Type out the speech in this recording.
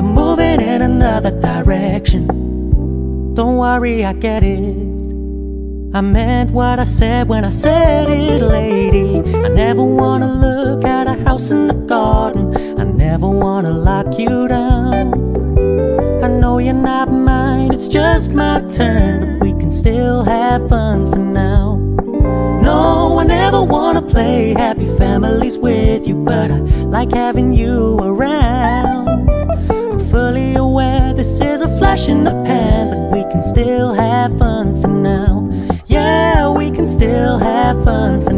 you're moving in another direction. Don't worry, I get it. I meant what I said when I said it, lady. I never wanna look at a house in the garden. I never wanna lock you down. I know you're not mine, it's just my turn, but we can still have fun for now. No, I never wanna play happy families with you, but I like having you around. I'm fully aware this is a flash in the pan, but we can still have fun for now. Yeah, we can still have fun for